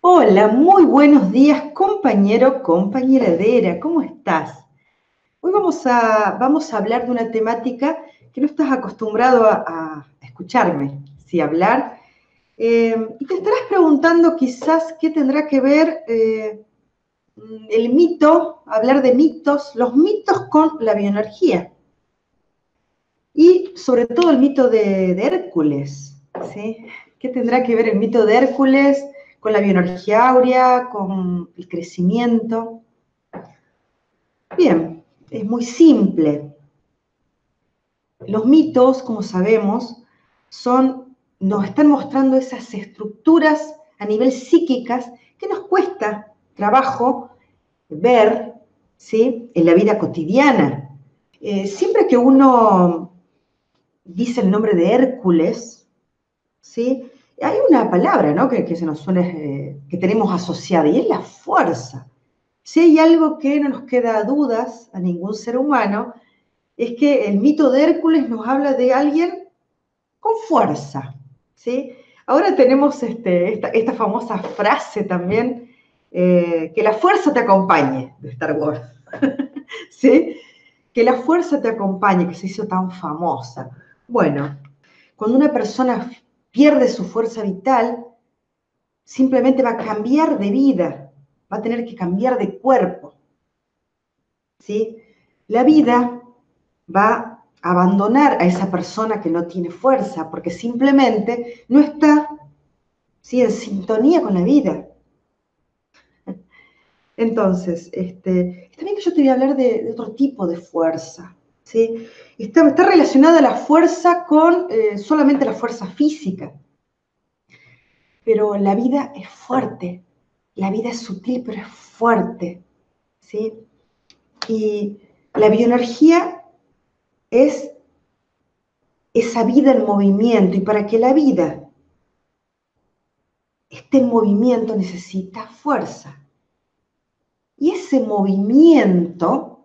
Hola, muy buenos días, compañero, compañera Dera, ¿cómo estás? Hoy vamos a hablar de una temática que no estás acostumbrado a escucharme, sí, hablar. Y te estarás preguntando quizás qué tendrá que ver el mito, hablar de mitos, los mitos con la bioenergía. Y sobre todo el mito de Hércules, ¿sí? ¿Qué tendrá que ver el mito de Hércules con la bioenergía áurea, con el crecimiento? Bien, es muy simple. Los mitos, como sabemos, nos están mostrando esas estructuras a nivel psíquicas que nos cuesta trabajo ver, ¿sí?, en la vida cotidiana. Siempre que uno dice el nombre de Hércules, ¿sí?, hay una palabra, ¿no?, que se nos suele, que tenemos asociada, y es la fuerza. Si hay algo que no nos queda dudas a ningún ser humano, es que el mito de Hércules nos habla de alguien con fuerza, ¿sí? Ahora tenemos esta famosa frase también, que la fuerza te acompañe, de Star Wars, ¿sí? Que la fuerza te acompañe, que se hizo tan famosa. Bueno, cuando una persona pierde su fuerza vital, simplemente va a cambiar de vida, va a tener que cambiar de cuerpo, ¿sí? La vida va a abandonar a esa persona que no tiene fuerza, porque simplemente no está, ¿sí?, en sintonía con la vida. Entonces, está bien que yo te voy a hablar de otro tipo de fuerza, ¿sí? Está relacionada la fuerza con solamente la fuerza física, pero la vida es fuerte, la vida es sutil, pero es fuerte, ¿sí? Y la bioenergía es esa vida en movimiento, y para que la vida esté en movimiento necesita fuerza. Y ese movimiento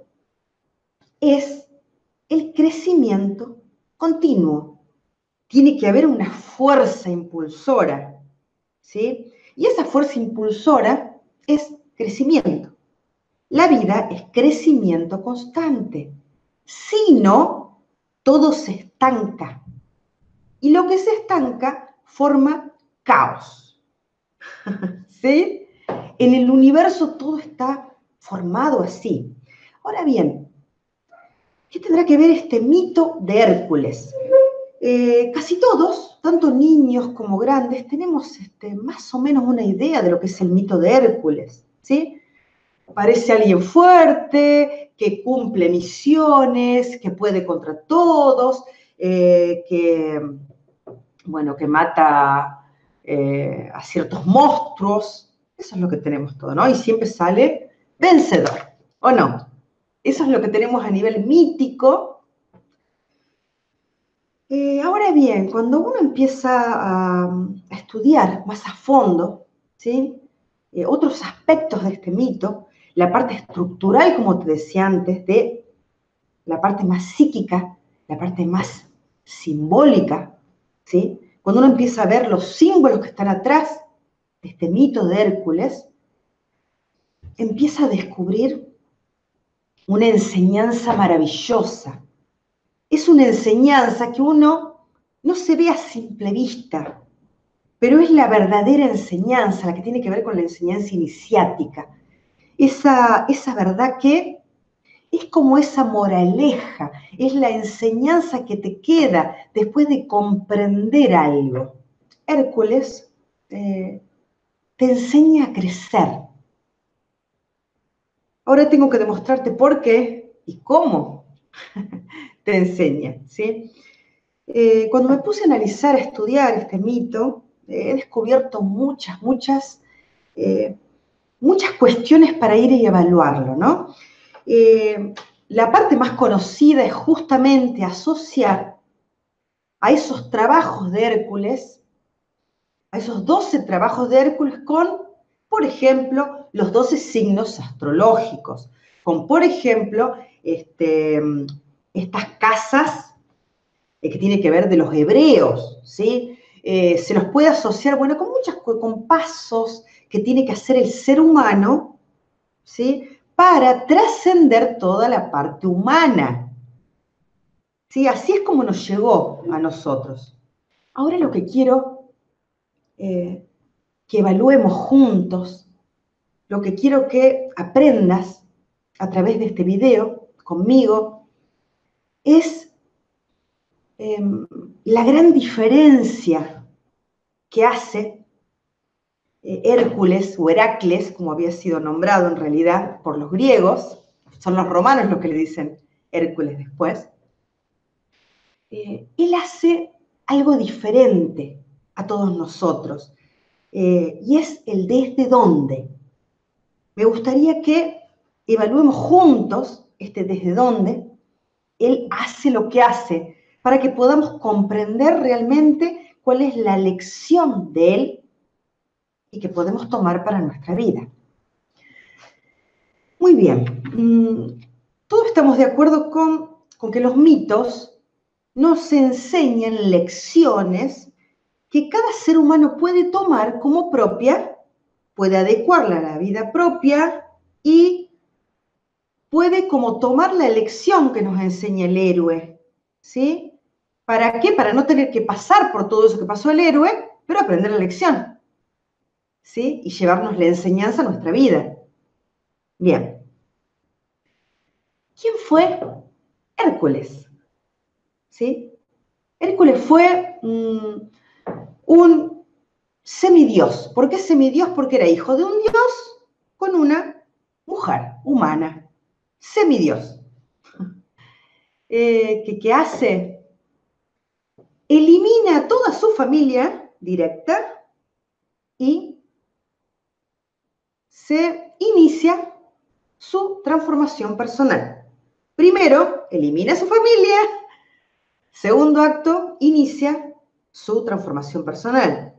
es el crecimiento continuo. Tiene que haber una fuerza impulsora, ¿sí? Y esa fuerza impulsora es crecimiento. La vida es crecimiento constante. Si no, todo se estanca. Y lo que se estanca forma caos, ¿sí? En el universo todo está formado así. Ahora bien, ¿qué tendrá que ver este mito de Hércules? Casi todos, tanto niños como grandes, tenemos más o menos una idea de lo que es el mito de Hércules, ¿sí? Parece alguien fuerte, que cumple misiones, que puede contra todos, bueno, que mata a ciertos monstruos. Eso es lo que tenemos todo, ¿no? Y siempre sale vencedor, ¿o no? Eso es lo que tenemos a nivel mítico. Ahora bien, cuando uno empieza a estudiar más a fondo, ¿sí?, otros aspectos de este mito, la parte estructural, como te decía antes, de la parte más psíquica, la parte más simbólica, ¿sí? Cuando uno empieza a ver los símbolos que están atrás de este mito de Hércules, empieza a descubrir una enseñanza maravillosa. Es una enseñanza que uno no se ve a simple vista, pero es la verdadera enseñanza, la que tiene que ver con la enseñanza iniciática. Esa verdad que es como esa moraleja, es la enseñanza que te queda después de comprender algo. Hércules te enseña a crecer. Ahora tengo que demostrarte por qué y cómo te enseña, ¿sí? Cuando me puse a analizar, a estudiar este mito, he descubierto eh, muchas cuestiones para ir y evaluarlo, ¿no? La parte más conocida es justamente asociar a esos trabajos de Hércules, a esos 12 trabajos de Hércules con, por ejemplo, los 12 signos astrológicos, con, por ejemplo, estas casas que tiene que ver de los hebreos, ¿sí? se los puede asociar, bueno, con pasos que tiene que hacer el ser humano, ¿sí? Para trascender toda la parte humana. ¿Sí? Así es como nos llegó a nosotros. Ahora lo que quiero que evaluemos juntos, lo que quiero que aprendas a través de este video conmigo, es la gran diferencia que hace Hércules o Heracles, como había sido nombrado en realidad por los griegos, son los romanos los que le dicen Hércules después. Él hace algo diferente a todos nosotros, y es el desde dónde. Me gustaría que evaluemos juntos este desde dónde él hace lo que hace, para que podamos comprender realmente cuál es la lección de él y que podemos tomar para nuestra vida. Muy bien, todos estamos de acuerdo con que los mitos nos enseñan lecciones que cada ser humano puede tomar como propia, puede adecuarla a la vida propia y puede como tomar la lección que nos enseña el héroe, ¿sí? ¿Para qué? Para no tener que pasar por todo eso que pasó el héroe, pero aprender la lección, ¿sí? Y llevarnos la enseñanza a nuestra vida. Bien. ¿Quién fue Hércules? ¿Sí? Hércules fue un semidios. ¿Por qué semidios? Porque era hijo de un dios con una mujer humana. Semidios. ¿Qué hace? Elimina a toda su familia directa y se inicia su transformación personal. Primero, elimina a su familia. Segundo acto, inicia su transformación personal.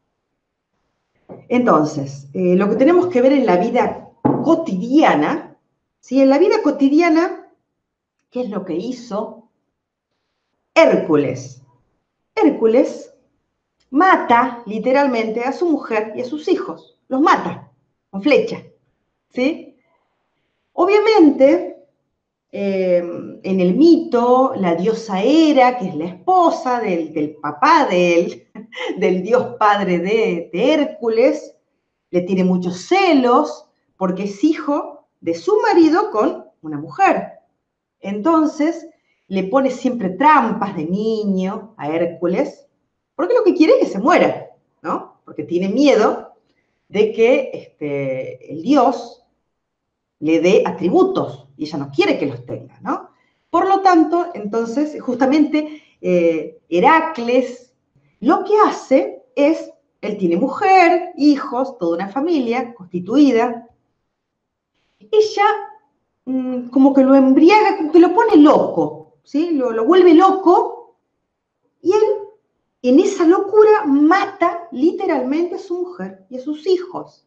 Entonces, lo que tenemos que ver en la vida cotidiana, ¿sí? En la vida cotidiana, ¿qué es lo que hizo Hércules? Hércules mata literalmente a su mujer y a sus hijos. Los mata con flecha, ¿sí? Obviamente, en el mito, la diosa Hera, que es la esposa del papá de él, del dios padre de Hércules, le tiene muchos celos porque es hijo de su marido con una mujer. Entonces, le pone siempre trampas de niño a Hércules, porque lo que quiere es que se muera, ¿no? Porque tiene miedo de que el dios le dé atributos y ella no quiere que los tenga, ¿no? Por lo tanto, entonces, justamente Heracles lo que hace es, él tiene mujer, hijos, toda una familia constituida. Ella como que lo embriaga, como que lo pone loco, ¿sí? Lo vuelve loco y él, en esa locura, mata literalmente a su mujer y a sus hijos.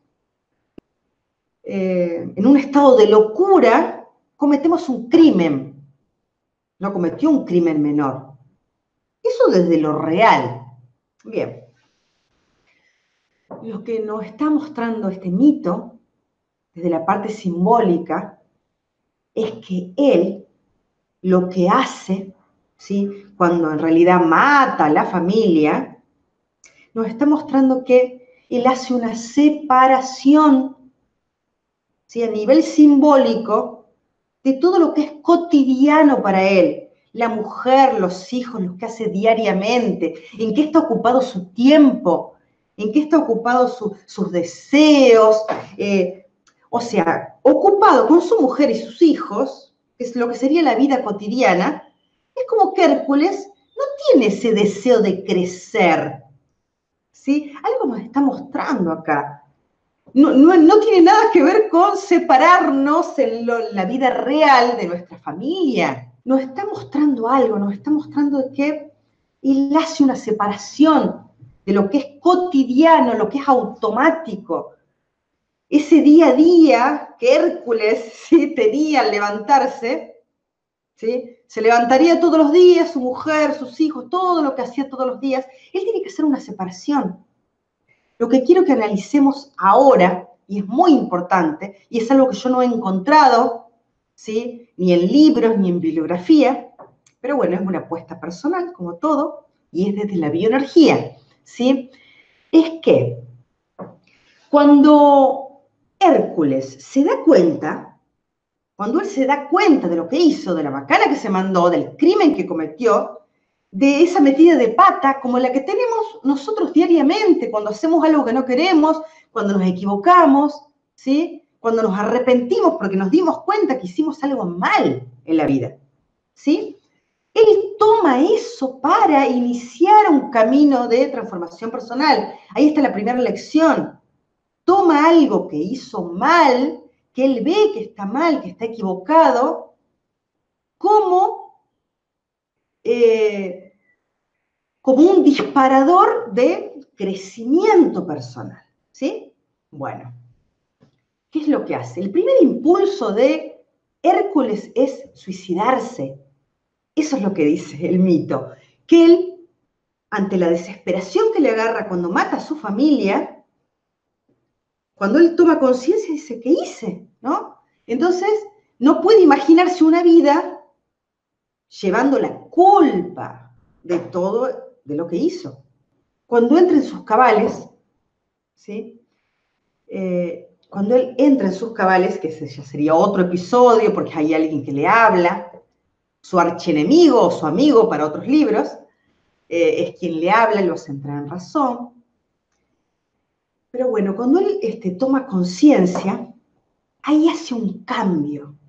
En un estado de locura, cometemos un crimen. No cometió un crimen menor. Eso desde lo real. Bien. Lo que nos está mostrando este mito, desde la parte simbólica, es que él lo que hace, ¿sí? Cuando en realidad mata a la familia, nos está mostrando que él hace una separación, ¿sí? A nivel simbólico, de todo lo que es cotidiano para él, la mujer, los hijos, lo que hace diariamente, en qué está ocupado su tiempo, en qué está ocupado sus deseos, o sea, ocupado con su mujer y sus hijos, que es lo que sería la vida cotidiana. Es como que Hércules no tiene ese deseo de crecer, ¿sí? Algo nos está mostrando acá. No tiene nada que ver con separarnos en la vida real de nuestra familia. Nos está mostrando algo, nos está mostrando que él hace una separación de lo que es cotidiano, lo que es automático. Ese día a día que Hércules, ¿sí?, tenía al levantarse, ¿sí?, se levantaría todos los días, su mujer, sus hijos, todo lo que hacía todos los días. Él tiene que hacer una separación. Lo que quiero que analicemos ahora, y es muy importante, y es algo que yo no he encontrado, ¿sí?, ni en libros ni en bibliografía, pero bueno, es una apuesta personal, como todo, y es desde la bioenergía, ¿sí? Es que cuando Hércules se da cuenta, cuando él se da cuenta de lo que hizo, de la macana que se mandó, del crimen que cometió, de esa metida de pata como la que tenemos nosotros diariamente, cuando hacemos algo que no queremos, cuando nos equivocamos, ¿sí?, cuando nos arrepentimos porque nos dimos cuenta que hicimos algo mal en la vida, ¿sí? Él toma eso para iniciar un camino de transformación personal. Ahí está la primera lección. Toma algo que hizo mal, que él ve que está mal, que está equivocado, como un disparador de crecimiento personal, ¿sí? Bueno, ¿qué es lo que hace? El primer impulso de Hércules es suicidarse. Eso es lo que dice el mito, que él, ante la desesperación que le agarra cuando mata a su familia, cuando él toma conciencia dice, ¿qué hice? ¿No? Entonces, no puede imaginarse una vida llevando la culpa de todo, de lo que hizo. Cuando entra en sus cabales, ¿sí? Cuando él entra en sus cabales, que ese ya sería otro episodio, porque hay alguien que le habla, su archienemigo o su amigo para otros libros, es quien le habla y lo hace entrar en razón. Pero bueno, cuando él toma conciencia, ahí hace un cambio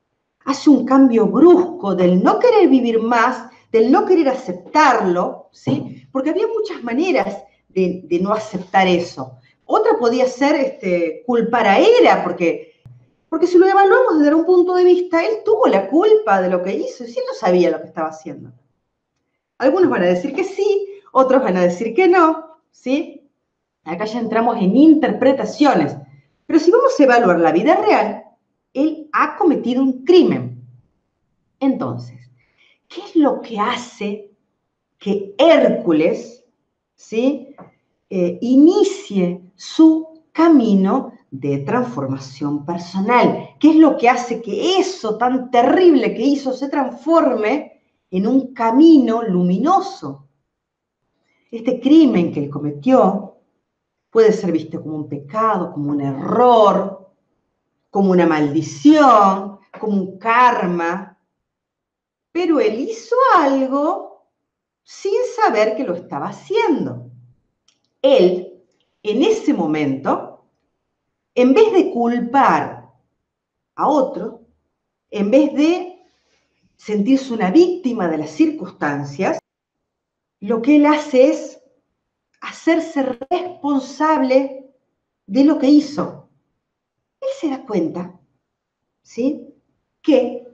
brusco del no querer vivir más, del no querer aceptarlo, ¿sí? Porque había muchas maneras de no aceptar eso. Otra podía ser culpar a Hera, porque si lo evaluamos desde un punto de vista, él tuvo la culpa de lo que hizo, y sí no sabía lo que estaba haciendo. Algunos van a decir que sí, otros van a decir que no, ¿sí? Acá ya entramos en interpretaciones. Pero si vamos a evaluar la vida real, él ha cometido un crimen. Entonces, ¿qué es lo que hace que Hércules, ¿sí?, inicie su camino de transformación personal? ¿Qué es lo que hace que eso tan terrible que hizo se transforme en un camino luminoso? Este crimen que él cometió puede ser visto como un pecado, como un error, como una maldición, como un karma, pero él hizo algo sin saber que lo estaba haciendo. Él, en ese momento, en vez de culpar a otro, en vez de sentirse una víctima de las circunstancias, lo que él hace es hacerse responsable de lo que hizo. Él se da cuenta, ¿sí?, que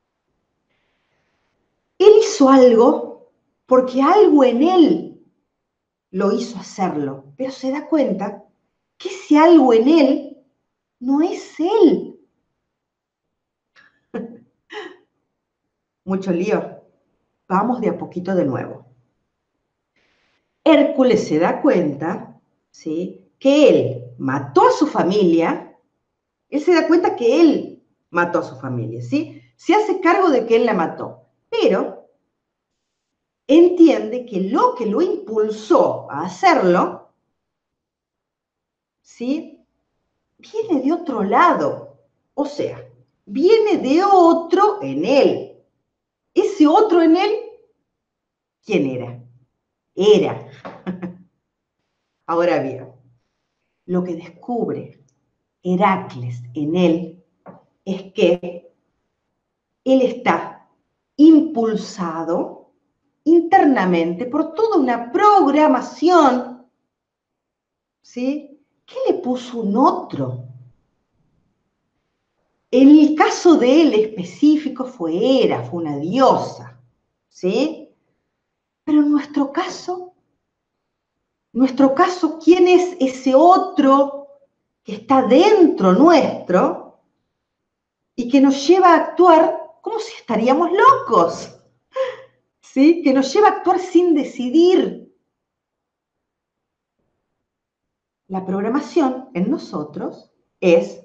él hizo algo porque algo en él lo hizo hacerlo, pero se da cuenta que ese algo en él no es él. Mucho lío. Vamos de a poquito de nuevo. Hércules se da cuenta, ¿sí?, que él mató a su familia. Él se da cuenta que él mató a su familia, ¿sí? Se hace cargo de que él la mató, pero entiende que lo impulsó a hacerlo, ¿sí?, viene de otro lado. O sea, viene de otro en él. Ese otro en él, ¿quién era? Era. Ahora bien, lo que descubre Heracles en él es que él está impulsado internamente por toda una programación, ¿sí?, que le puso un otro. En el caso de él específico fue Hera, fue una diosa, ¿sí? Pero en nuestro caso, ¿quién es ese otro que está dentro nuestro y que nos lleva a actuar como si estaríamos locos, ¿sí? Que nos lleva a actuar sin decidir. La programación en nosotros es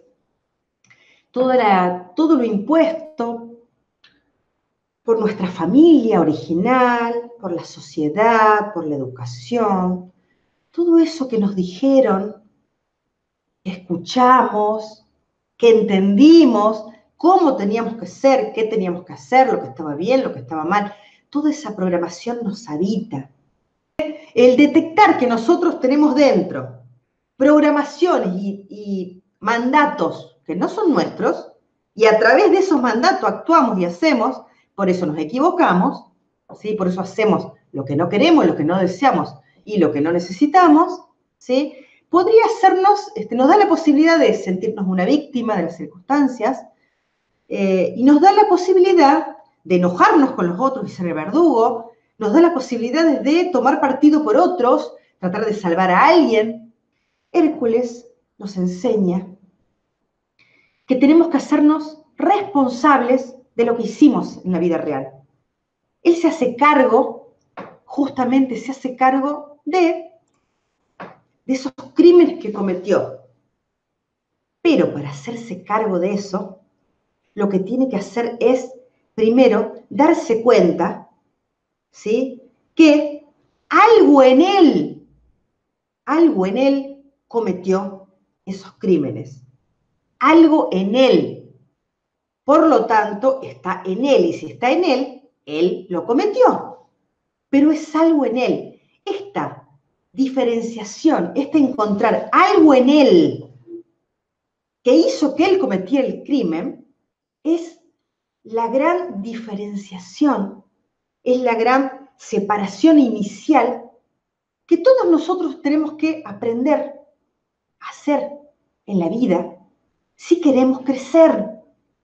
todo lo impuesto por nuestra familia original, por la sociedad, por la educación, todo eso que nos dijeron, que escuchamos, que entendimos, cómo teníamos que ser, qué teníamos que hacer, lo que estaba bien, lo que estaba mal, toda esa programación nos habita. El detectar que nosotros tenemos dentro programaciones y mandatos que no son nuestros, y a través de esos mandatos actuamos y hacemos, por eso nos equivocamos, ¿sí? Por eso hacemos lo que no queremos, lo que no deseamos y lo que no necesitamos, ¿sí? Podría hacernos, nos da la posibilidad de sentirnos una víctima de las circunstancias, y nos da la posibilidad de enojarnos con los otros y ser el verdugo, nos da la posibilidad de tomar partido por otros, tratar de salvar a alguien. Hércules nos enseña que tenemos que hacernos responsables de lo que hicimos en la vida real. Él se hace cargo, justamente se hace cargo de esos crímenes que cometió. Pero para hacerse cargo de eso, lo que tiene que hacer es, primero, darse cuenta, ¿sí?, que algo en él cometió esos crímenes. Algo en él. Por lo tanto, está en él. Y si está en él lo cometió. Pero es algo en él. Esta diferenciación, encontrar algo en él que hizo que él cometiera el crimen, es la gran diferenciación, es la gran separación inicial que todos nosotros tenemos que aprender a hacer en la vida si queremos crecer.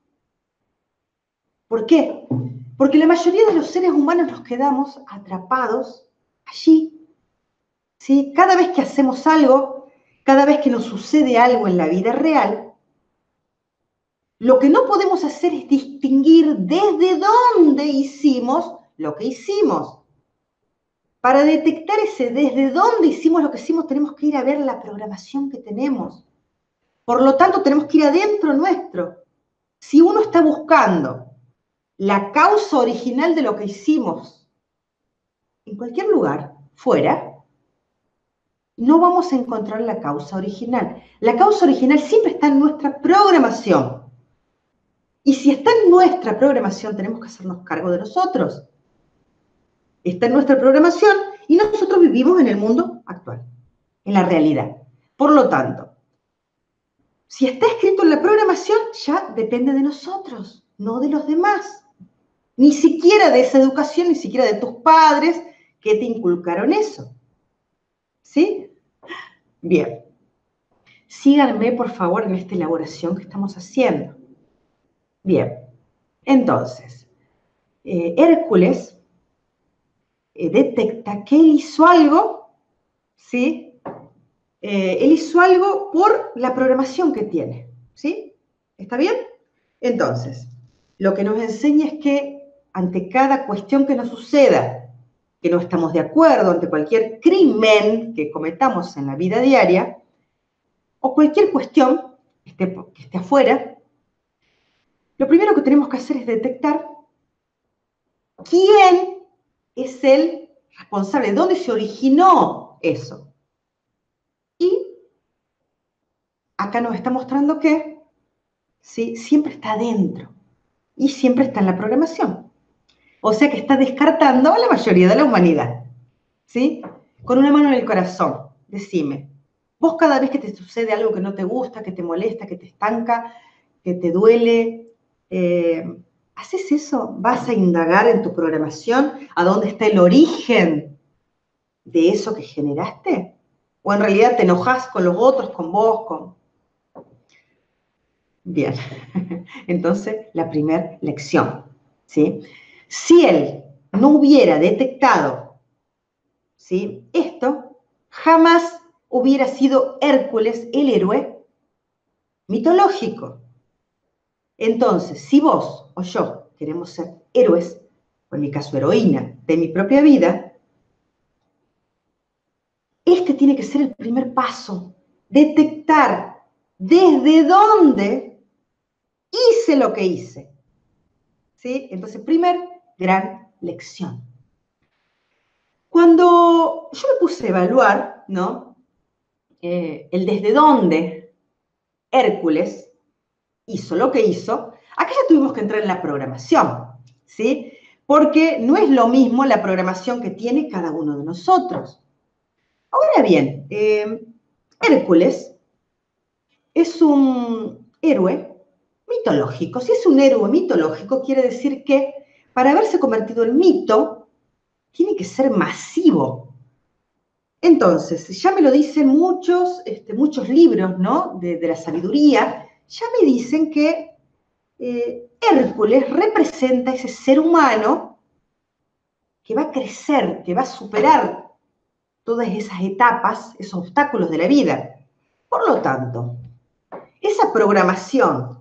¿Por qué? Porque la mayoría de los seres humanos nos quedamos atrapados allí, ¿sí? Cada vez que hacemos algo, cada vez que nos sucede algo en la vida real, lo que no podemos hacer es distinguir desde dónde hicimos lo que hicimos. Para detectar ese desde dónde hicimos lo que hicimos, tenemos que ir a ver la programación que tenemos. Por lo tanto, tenemos que ir adentro nuestro. Si uno está buscando la causa original de lo que hicimos en cualquier lugar, fuera, no vamos a encontrar la causa original. La causa original siempre está en nuestra programación. Y si está en nuestra programación, tenemos que hacernos cargo de nosotros. Está en nuestra programación y nosotros vivimos en el mundo actual, en la realidad. Por lo tanto, si está escrito en la programación, ya depende de nosotros, no de los demás. Ni siquiera de esa educación, ni siquiera de tus padres que te inculcaron eso. ¿Sí? Bien. Síganme, por favor, en esta elaboración que estamos haciendo. Bien. Entonces, Hércules detecta que él hizo algo, ¿sí? Él hizo algo por la programación que tiene, ¿sí? ¿Está bien? Entonces, lo que nos enseña es que ante cada cuestión que nos suceda, que no estamos de acuerdo, ante cualquier crimen que cometamos en la vida diaria, o cualquier cuestión que esté afuera, lo primero que tenemos que hacer es detectar quién es el responsable, dónde se originó eso. Y acá nos está mostrando que, ¿sí?, siempre está adentro y siempre está en la programación. O sea que está descartando a la mayoría de la humanidad, ¿sí? Con una mano en el corazón, decime, vos cada vez que te sucede algo que no te gusta, que te molesta, que te estanca, que te duele, ¿haces eso? ¿Vas a indagar en tu programación a dónde está el origen de eso que generaste? ¿O en realidad te enojas con los otros, con vos, Bien, entonces la primera lección, ¿sí? Si él no hubiera detectado, ¿sí?, esto, jamás hubiera sido Hércules el héroe mitológico. Entonces, si vos o yo queremos ser héroes, o en mi caso heroína, de mi propia vida, este tiene que ser el primer paso, detectar desde dónde hice lo que hice. ¿Sí? Entonces, primer gran lección. Cuando yo me puse a evaluar, ¿no? El desde dónde Hércules hizo lo que hizo, acá ya tuvimos que entrar en la programación, ¿sí? Porque no es lo mismo la programación que tiene cada uno de nosotros. Ahora bien, Hércules es un héroe mitológico. Si es un héroe mitológico, quiere decir que para haberse convertido en mito, tiene que ser masivo. Entonces, ya me lo dicen muchos libros, ¿no? de la sabiduría, ya me dicen que Hércules representa ese ser humano que va a crecer, que va a superar todas esas etapas, esos obstáculos de la vida. Por lo tanto, esa programación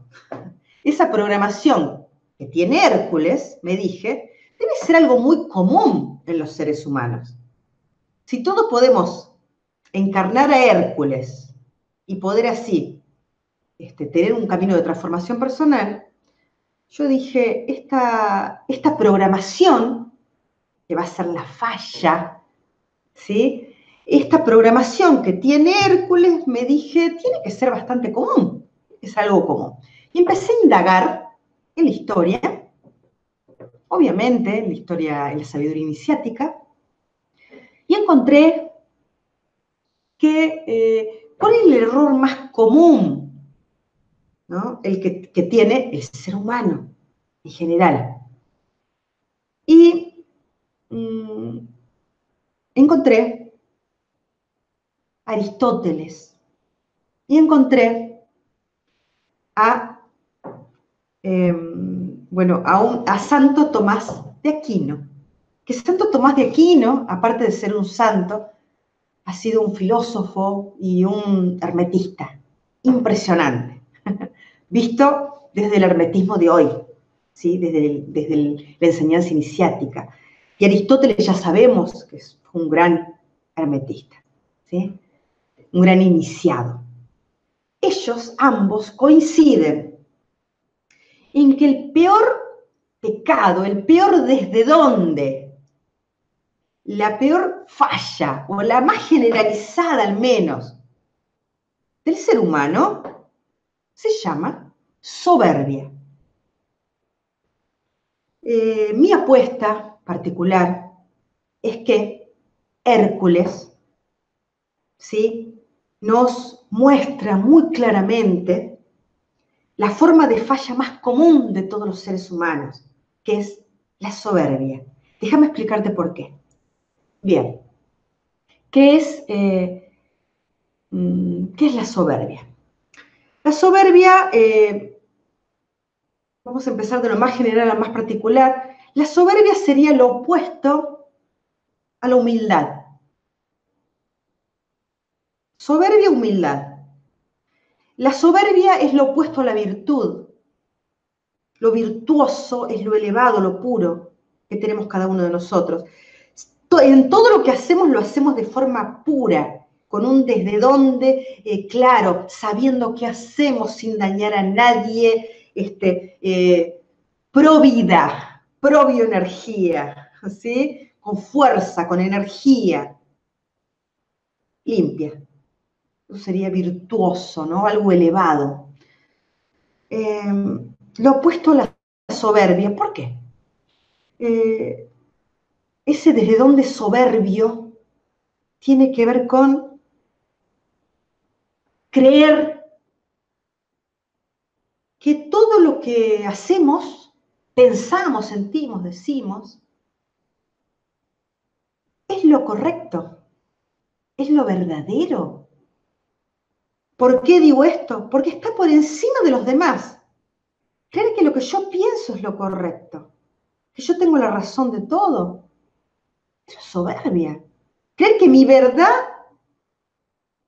que tiene Hércules, me dije, debe ser algo muy común en los seres humanos. Si todos podemos encarnar a Hércules y poder así tener un camino de transformación personal, yo dije, esta programación, que va a ser la falla, ¿sí? Esta programación que tiene Hércules, me dije, tiene que ser bastante común, es algo común. Y empecé a indagar en la historia, obviamente, en la historia, en la sabiduría iniciática, y encontré que, ¿cuál es el error más común, ¿no? El que tiene el ser humano en general? Y encontré a Aristóteles y encontré a, a Santo Tomás de Aquino. Que Santo Tomás de Aquino, aparte de ser un santo, ha sido un filósofo y un hermetista impresionante, visto desde el hermetismo de hoy, ¿sí? desde la enseñanza iniciática. Y Aristóteles ya sabemos que es un gran hermetista, ¿sí? Un gran iniciado. Ellos ambos coinciden en que el peor pecado, el peor desde dónde, la peor falla, o la más generalizada al menos, del ser humano, se llama soberbia. Mi apuesta particular es que Hércules, ¿sí?, nos muestra muy claramente la forma de falla más común de todos los seres humanos, que es la soberbia. Déjame explicarte por qué. Bien, ¿qué es la soberbia? La soberbia, vamos a empezar de lo más general a lo más particular, la soberbia sería lo opuesto a la humildad. Soberbia, humildad. La soberbia es lo opuesto a la virtud. Lo virtuoso es lo elevado, lo puro que tenemos cada uno de nosotros. En todo lo que hacemos lo hacemos de forma pura, con un desde dónde, claro, sabiendo qué hacemos sin dañar a nadie, pro vida, pro bioenergía, ¿sí? Con fuerza, con energía, limpia. Eso sería virtuoso, ¿no? Algo elevado. Lo opuesto a la soberbia, ¿por qué? Ese desde dónde soberbio tiene que ver con creer que todo lo que hacemos, pensamos, sentimos, decimos, es lo correcto, es lo verdadero. ¿Por qué digo esto? Porque está por encima de los demás. Creer que lo que yo pienso es lo correcto, que yo tengo la razón de todo. Eso es soberbia. Creer que mi verdad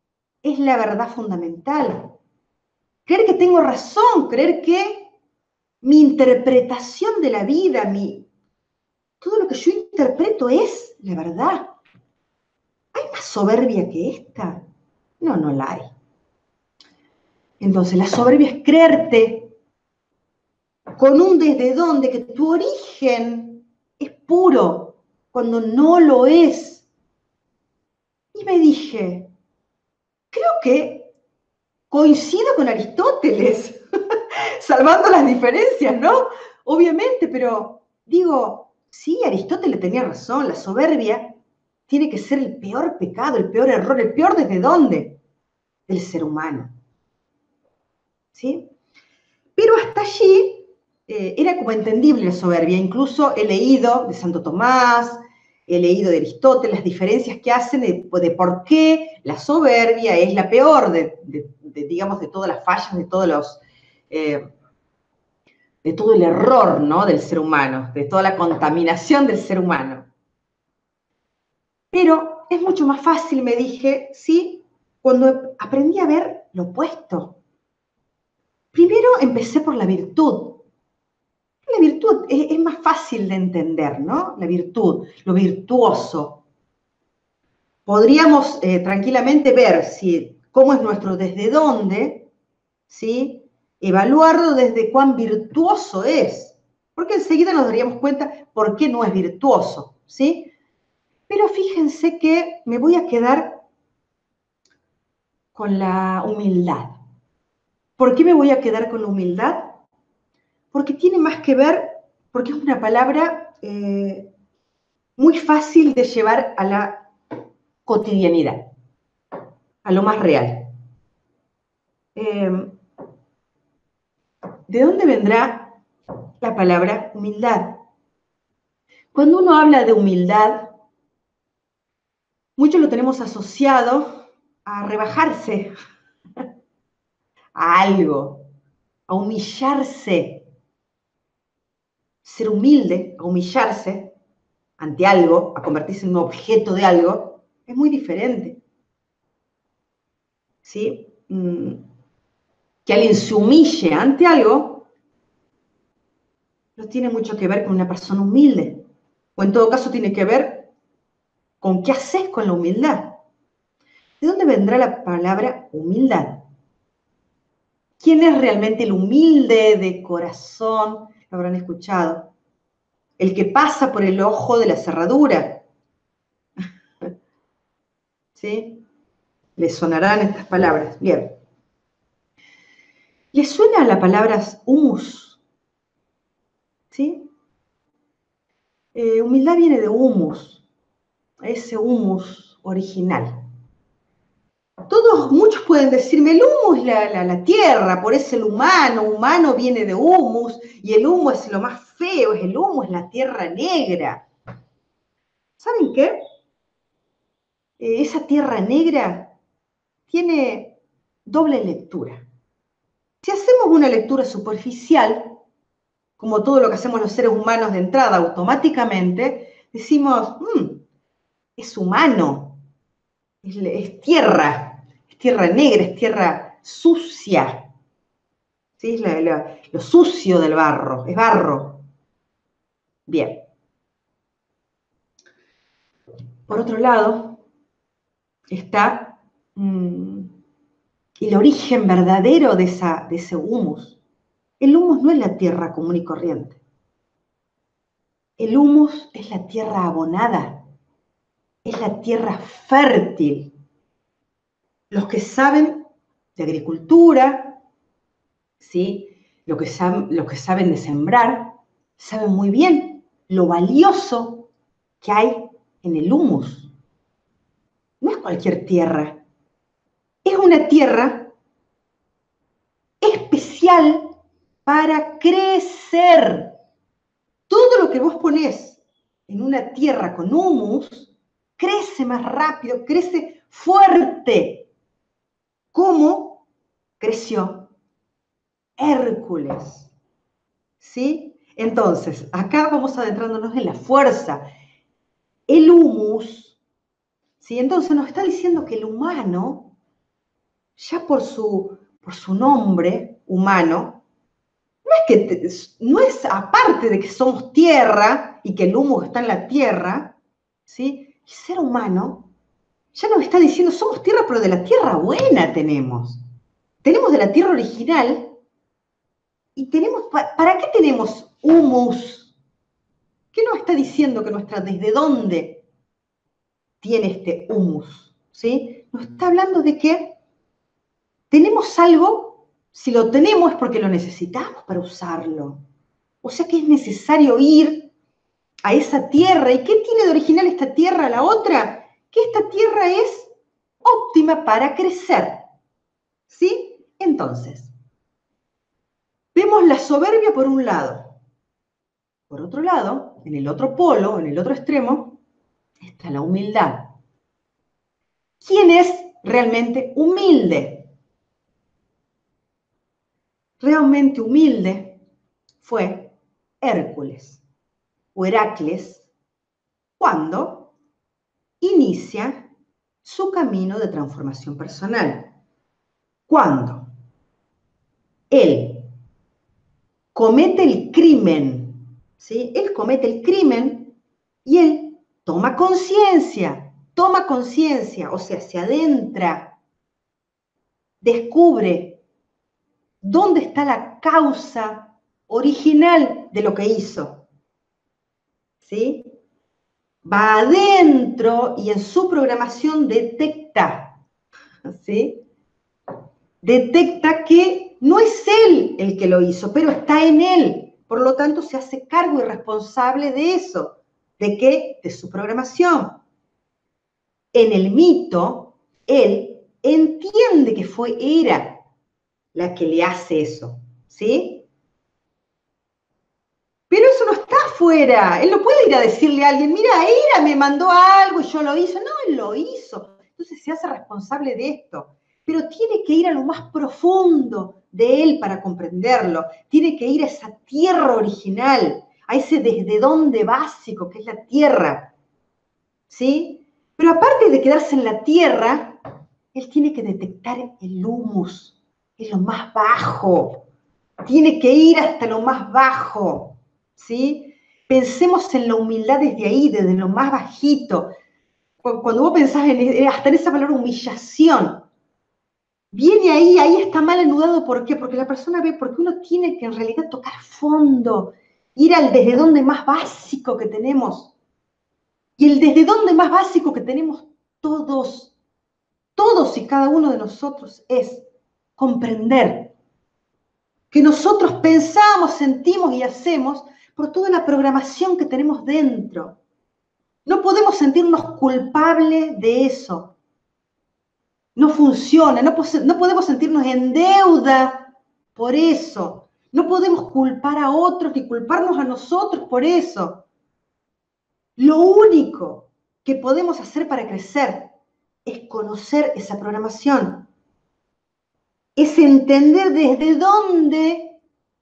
es la verdad fundamental. Creer que tengo razón, creer que mi interpretación de la vida, todo lo que yo interpreto es la verdad. ¿Hay más soberbia que esta? No, no la hay. Entonces, la soberbia es creerte con un desde donde que tu origen es puro, cuando no lo es. Y me dije, creo que coincido con Aristóteles, salvando las diferencias, ¿no? Obviamente, pero digo, sí, Aristóteles tenía razón, la soberbia tiene que ser el peor pecado, el peor error, el peor desde dónde? Del ser humano. ¿Sí? Pero hasta allí era como entendible la soberbia. Incluso he leído de Santo Tomás, he leído de Aristóteles las diferencias que hacen de por qué la soberbia es la peor digamos, de todas las fallas, de todo el error, ¿no? Del ser humano, de toda la contaminación del ser humano. Pero es mucho más fácil, me dije, ¿sí? Cuando aprendí a ver lo opuesto. Primero empecé por la virtud. La virtud es más fácil de entender, ¿no? La virtud, lo virtuoso. Podríamos tranquilamente ver cómo es nuestro desde dónde, ¿sí? Evaluarlo desde cuán virtuoso es. Porque enseguida nos daríamos cuenta por qué no es virtuoso, ¿sí? Pero fíjense que me voy a quedar con la humildad. ¿Por qué me voy a quedar con la humildad? Porque tiene más que ver, porque es una palabra muy fácil de llevar a la cotidianidad, a lo más real. ¿De dónde vendrá la palabra humildad? Cuando uno habla de humildad, muchos lo tenemos asociado a rebajarse a algo, a humillarse. Ser humilde, a humillarse ante algo, a convertirse en un objeto de algo, es muy diferente. ¿Sí? Que alguien se humille ante algo no tiene mucho que ver con una persona humilde. O en todo caso tiene que ver con qué haces con la humildad. ¿De dónde vendrá la palabra humildad? ¿Quién es realmente el humilde de corazón? Lo habrán escuchado. El que pasa por el ojo de la cerradura. ¿Sí? Les sonarán estas palabras. Bien. ¿Les suena la palabra humus? ¿Sí? Humildad viene de humus, ese humus original. Muchos pueden decirme, el humus es la tierra, por eso el humano viene de humus, y el humo es lo más feo, el humo es la tierra negra. ¿Saben qué? Esa tierra negra tiene doble lectura. Si hacemos una lectura superficial, como todo lo que hacemos los seres humanos de entrada automáticamente, decimos, es humano, es tierra negra, es tierra sucia. ¿Sí? Lo sucio del barro, es barro. Bien. Por otro lado, está el origen verdadero de ese humus. El humus no es la tierra común y corriente. El humus es la tierra abonada, es la tierra fértil. Los que saben de agricultura, ¿sí? Los que saben de sembrar, saben muy bien lo valioso que hay en el humus. No es cualquier tierra. Es una tierra especial para crecer. Todo lo que vos ponés en una tierra con humus crece más rápido, crece fuerte. ¿Cómo creció Hércules? ¿Sí? Entonces, acá vamos adentrándonos en la fuerza. El humus, ¿sí? Entonces nos está diciendo que el humano, ya por su nombre humano, no es aparte de que somos tierra y que el humus está en la tierra, ¿sí? El ser humano ya nos está diciendo, somos tierra, pero de la tierra buena tenemos. Tenemos de la tierra original y tenemos, ¿para qué tenemos humus? ¿Qué nos está diciendo que desde dónde tiene este humus? ¿Sí? Nos está hablando de que tenemos algo, si lo tenemos es porque lo necesitamos para usarlo. O sea que es necesario ir a esa tierra. ¿Y qué tiene de original esta tierra a la otra? Que esta tierra es óptima para crecer. ¿Sí? Entonces, vemos la soberbia por un lado. Por otro lado, en el otro polo, en el otro extremo, está la humildad. ¿Quién es realmente humilde? Realmente humilde fue Hércules o Heracles cuando inicia su camino de transformación personal. Cuando él comete el crimen, ¿sí? Él comete el crimen y él toma conciencia, o sea, se adentra, descubre dónde está la causa original de lo que hizo, ¿sí? Va adentro y en su programación detecta, ¿sí? Detecta que no es él el que lo hizo, pero está en él. Por lo tanto, se hace cargo y responsable de eso. ¿De qué? De su programación. En el mito, él entiende que fue Hera la que le hace eso, ¿sí? Pero eso no está afuera. Él no puede ir a decirle a alguien, mira, Hera me mandó algo y yo lo hice. No, él lo hizo. Entonces se hace responsable de esto. Pero tiene que ir a lo más profundo de él para comprenderlo. Tiene que ir a esa tierra original, a ese desde dónde básico que es la tierra. ¿Sí? Pero aparte de quedarse en la tierra, él tiene que detectar el humus, es lo más bajo. Tiene que ir hasta lo más bajo. ¿Sí? Pensemos en la humildad desde ahí, desde lo más bajito. Cuando vos pensás hasta en esa palabra humillación, viene ahí está mal anudado. ¿Por qué? Porque la persona ve, porque uno tiene que en realidad tocar fondo, ir al desde donde más básico que tenemos. Y el desde donde más básico que tenemos todos y cada uno de nosotros es comprender que nosotros pensamos, sentimos y hacemos por toda la programación que tenemos dentro. No podemos sentirnos culpables de eso. No funciona, no podemos sentirnos en deuda por eso. No podemos culpar a otros ni culparnos a nosotros por eso. Lo único que podemos hacer para crecer es conocer esa programación. Es entender desde dónde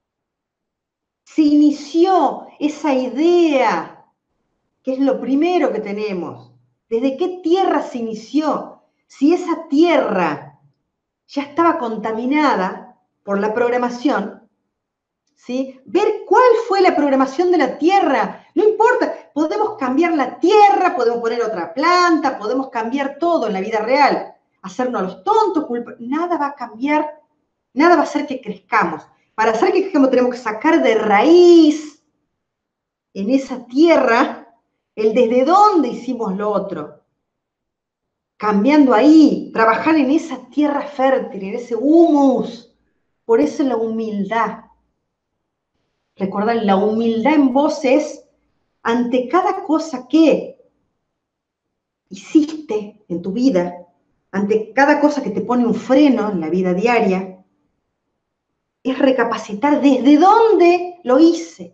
se inició esa idea, que es lo primero que tenemos. ¿Desde qué tierra se inició? Si esa tierra ya estaba contaminada por la programación, ¿sí? Ver cuál fue la programación de la tierra. No importa, podemos cambiar la tierra, podemos poner otra planta, podemos cambiar todo en la vida real. Hacernos los tontos, nada va a cambiar, nada va a hacer que crezcamos. Para hacer que crezcamos tenemos que sacar de raíz en esa tierra el desde dónde hicimos lo otro. Cambiando ahí, trabajar en esa tierra fértil, en ese humus. Por eso la humildad. Recordad, la humildad en vos es ante cada cosa que hiciste en tu vida, ante cada cosa que te pone un freno en la vida diaria, es recapacitar desde dónde lo hice.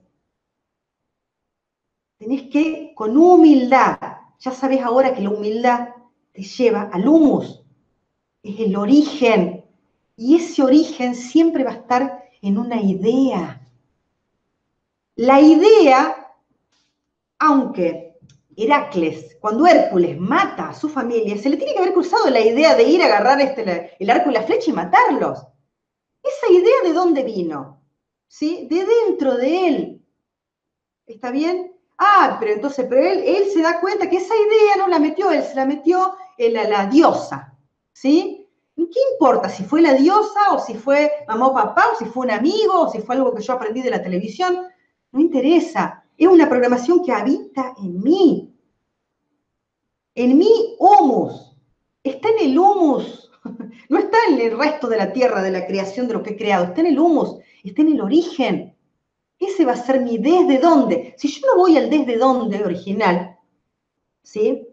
Tenés que, con humildad, ya sabés ahora que la humildad te lleva al humus, es el origen, y ese origen siempre va a estar en una idea. La idea, aunque Heracles, cuando Hércules mata a su familia, se le tiene que haber cruzado la idea de ir a agarrar el arco y la flecha y matarlos. ¿Esa idea de dónde vino? ¿sí? De dentro de él. ¿Está bien? Ah, pero entonces, pero él se da cuenta que esa idea no la metió él, se la metió la diosa, ¿sí? ¿Qué importa si fue la diosa o si fue mamá o papá o si fue un amigo o si fue algo que yo aprendí de la televisión? No interesa. Es una programación que habita en mí. En mi humus. Está en el humus. No está en el resto de la tierra, de la creación de lo que he creado. Está en el humus. Está en el origen. Ese va a ser mi desde dónde. Si yo no voy al desde dónde original, ¿sí?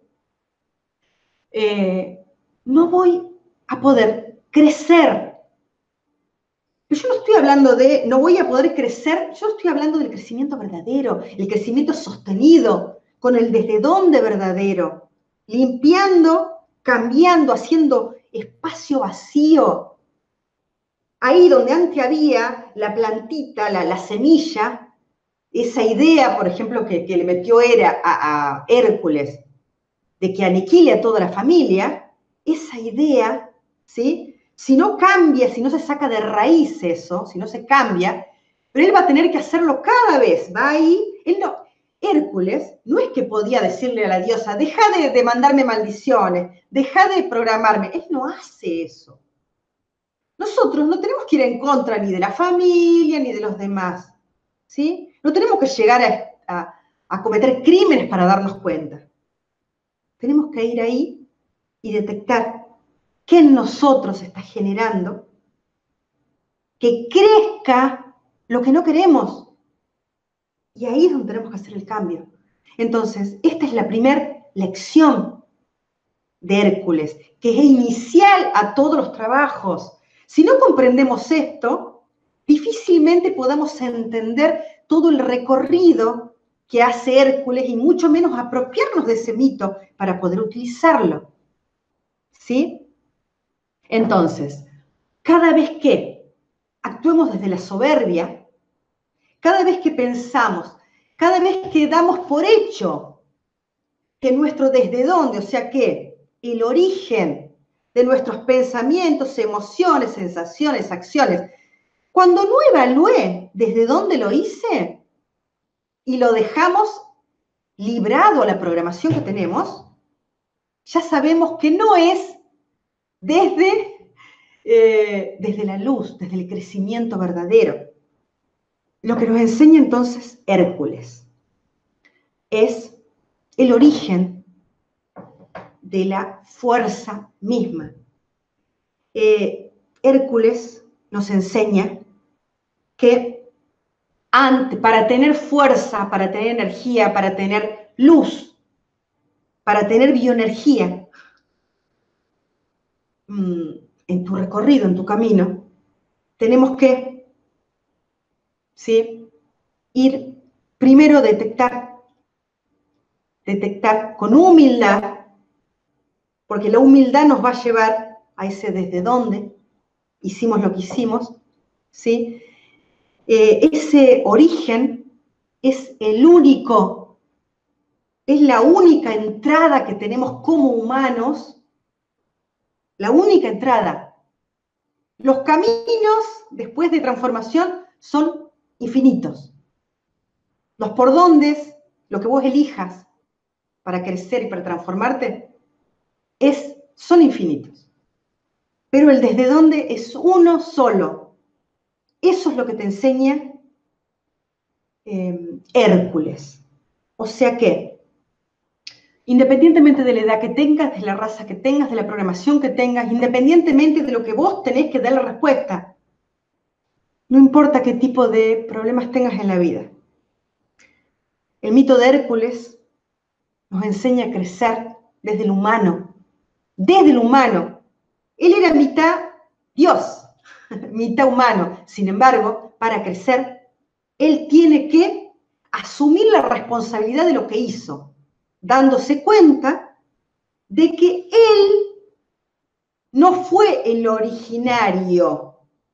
No voy a poder crecer. Pero yo no estoy hablando de no voy a poder crecer, yo estoy hablando del crecimiento verdadero, el crecimiento sostenido, con el desde dónde verdadero, limpiando, cambiando, haciendo espacio vacío. Ahí donde antes había la plantita, la semilla, esa idea, por ejemplo, que le metió a Hércules, de que aniquile a toda la familia, esa idea, ¿sí? Si no cambia, si no se saca de raíz eso, si no se cambia, pero él va a tener que hacerlo cada vez, va ahí, Hércules no es que podía decirle a la diosa, deja de mandarme maldiciones, deja de programarme, él no hace eso. Nosotros no tenemos que ir en contra ni de la familia ni de los demás, ¿sí? No tenemos que llegar a cometer crímenes para darnos cuenta. Tenemos que ir ahí y detectar qué en nosotros está generando que crezca lo que no queremos. Y ahí es donde tenemos que hacer el cambio. Entonces, esta es la primera lección de Hércules, que es inicial a todos los trabajos. Si no comprendemos esto, difícilmente podamos entender todo el recorrido que hace Hércules y mucho menos apropiarnos de ese mito para poder utilizarlo. ¿Sí? Entonces, cada vez que actuemos desde la soberbia, cada vez que pensamos, cada vez que damos por hecho que nuestro desde dónde, o sea que el origen de nuestros pensamientos, emociones, sensaciones, acciones, cuando no evalué desde dónde lo hice y lo dejamos librado a la programación que tenemos, ya sabemos que no es desde la luz, desde el crecimiento verdadero. Lo que nos enseña entonces Hércules es el origen de la fuerza misma. Hércules nos enseña que para tener fuerza, para tener energía, para tener luz, para tener bioenergía en tu recorrido, en tu camino, tenemos que, ¿sí?, ir primero a detectar con humildad, porque la humildad nos va a llevar a ese desde dónde hicimos lo que hicimos, ¿sí? Ese origen es el único, es la única entrada que tenemos como humanos, la única entrada. Los caminos después de transformación son infinitos. Los por dónde, lo que vos elijas para crecer y para transformarte, son infinitos. Pero el desde dónde es uno solo. Eso es lo que te enseña Hércules. O sea que, independientemente de la edad que tengas, de la raza que tengas, de la programación que tengas, independientemente de lo que vos tenés que dar la respuesta, no importa qué tipo de problemas tengas en la vida. El mito de Hércules nos enseña a crecer desde el humano. Desde el humano. Él era mitad Dios, mitad humano. Sin embargo, para crecer, él tiene que asumir la responsabilidad de lo que hizo, dándose cuenta de que él no fue el originario,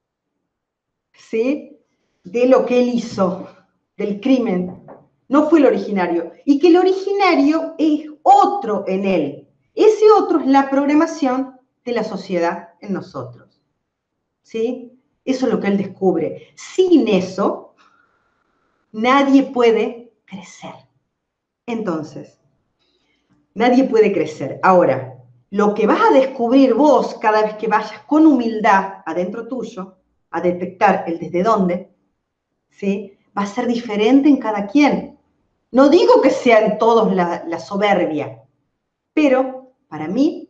¿sí?, de lo que él hizo, del crimen. No fue el originario. Y que el originario es otro en él. Ese otro es la programación de la sociedad en nosotros. ¿Sí? Eso es lo que él descubre. Sin eso, nadie puede crecer. Entonces, nadie puede crecer. Ahora, lo que vas a descubrir vos cada vez que vayas con humildad adentro tuyo, a detectar el desde dónde, ¿sí? Va a ser diferente en cada quien. No digo que sean todos la soberbia, pero para mí,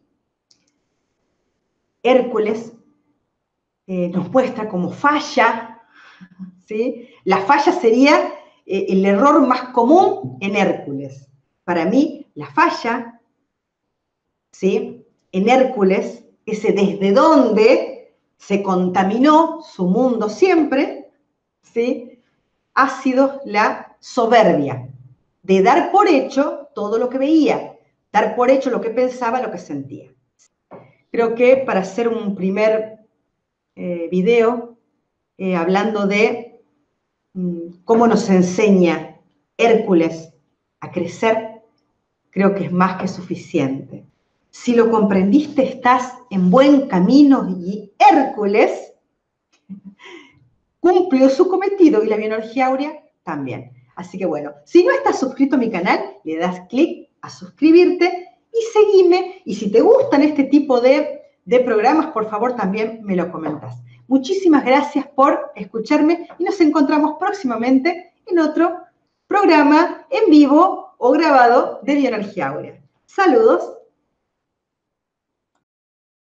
Hércules nos muestra como falla, ¿sí? La falla sería el error más común en Hércules. Para mí, la falla, ¿sí? En Hércules, ese desde dónde se contaminó su mundo siempre, ¿sí? Ha sido la soberbia, de dar por hecho todo lo que veía, dar por hecho lo que pensaba, lo que sentía. Creo que para hacer un primer video hablando de cómo nos enseña Hércules a crecer, creo que es más que suficiente. Si lo comprendiste, estás en buen camino y Hércules cumplió su cometido y la bioenergía áurea también. Así que bueno, si no estás suscrito a mi canal, le das clic a suscribirte y seguime. Y si te gustan este tipo de programas, por favor también me lo comentas. Muchísimas gracias por escucharme y nos encontramos próximamente en otro programa en vivo o grabado de bioenergía áurea. Saludos.